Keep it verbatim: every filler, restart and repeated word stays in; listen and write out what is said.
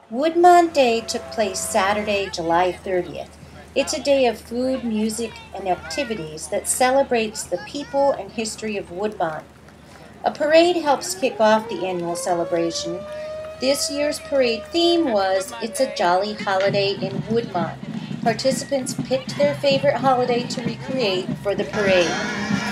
Woodmont Day took place Saturday, July thirtieth. It's a day of food, music, and activities that celebrates the people and history of Woodmont. A parade helps kick off the annual celebration. This year's parade theme was It's a Jolly Holiday in Woodmont. Participants picked their favorite holiday to recreate for the parade.